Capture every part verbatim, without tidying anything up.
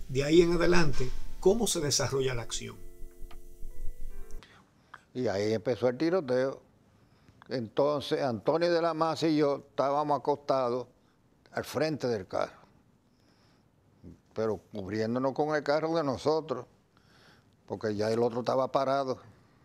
De ahí en adelante, ¿cómo se desarrolla la acción? Y ahí empezó el tiroteo. Entonces Antonio de la Maza y yo estábamos acostados al frente del carro, pero cubriéndonos con el carro de nosotros, porque ya el otro estaba parado.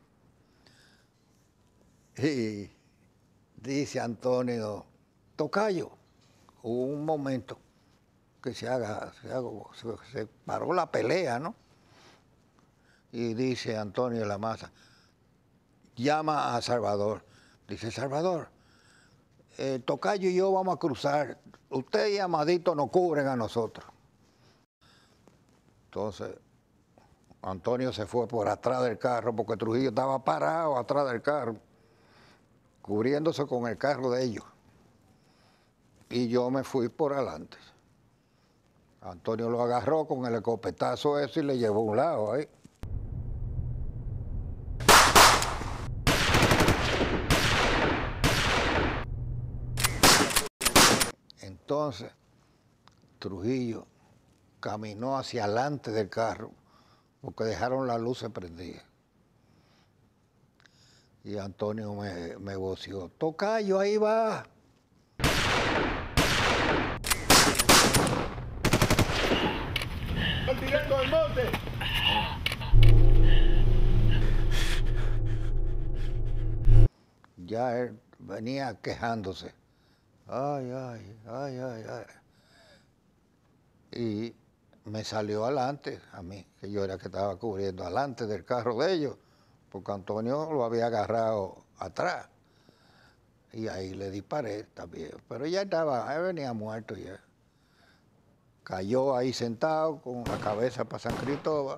Y dice Antonio, tocayo, hubo un momento que se haga, se, haga, se, se paró la pelea, ¿no? Y dice Antonio de la Maza, llama a Salvador. Dice, Salvador, eh, tocayo y yo vamos a cruzar. Usted y Amadito nos cubren a nosotros. Entonces, Antonio se fue por atrás del carro, porque Trujillo estaba parado atrás del carro, cubriéndose con el carro de ellos. Y yo me fui por adelante. Antonio lo agarró con el escopetazo ese y le llevó a un lado ahí. Entonces, Trujillo caminó hacia adelante del carro, porque dejaron las luces prendidas. Y Antonio me, me voció, tocayo, ahí va. ¡Están tirando al monte! Ya él venía quejándose. Ay, ay, ay, ay, ay. Y me salió adelante a mí, que yo era que estaba cubriendo adelante del carro de ellos, porque Antonio lo había agarrado atrás. Y ahí le disparé también. Pero ya estaba, él venía muerto ya. Cayó ahí sentado con la cabeza para San Cristóbal.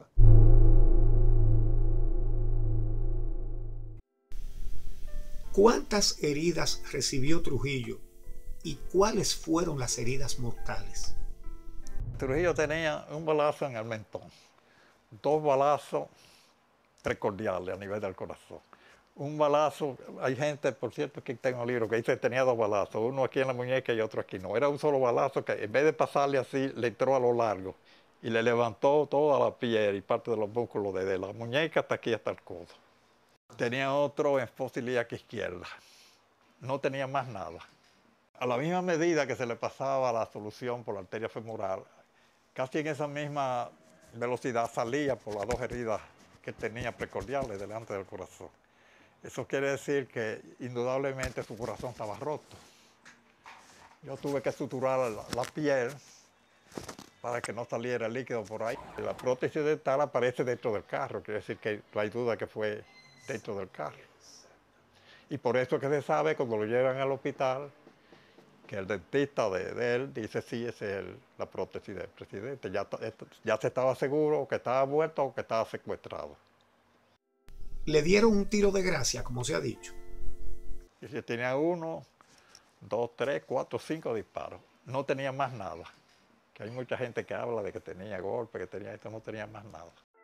¿Cuántas heridas recibió Trujillo y cuáles fueron las heridas mortales? Trujillo tenía un balazo en el mentón, dos balazos precordiales a nivel del corazón. Un balazo, hay gente, por cierto, que tengo un libro que dice que tenía dos balazos, uno aquí en la muñeca y otro aquí no. Era un solo balazo que en vez de pasarle así, le entró a lo largo y le levantó toda la piel y parte de los músculos desde la muñeca hasta aquí, hasta el codo. Tenía otro en fosa ilíaca izquierda. No tenía más nada. A la misma medida que se le pasaba la solución por la arteria femoral, casi en esa misma velocidad salía por las dos heridas que tenía precordiales delante del corazón. Eso quiere decir que indudablemente su corazón estaba roto. Yo tuve que suturar la, la piel para que no saliera el líquido por ahí. La prótesis dental aparece dentro del carro, quiere decir que no hay duda que fue dentro del carro. Y por eso que se sabe cuando lo llevan al hospital, que el dentista de, de él dice sí, esa es el, la prótesis del presidente. Ya, ya se estaba seguro que estaba muerto o que estaba secuestrado. Le dieron un tiro de gracia, como se ha dicho. Y si tenía uno, dos, tres, cuatro, cinco disparos. No tenía más nada. Que hay mucha gente que habla de que tenía golpe, que tenía esto, no tenía más nada.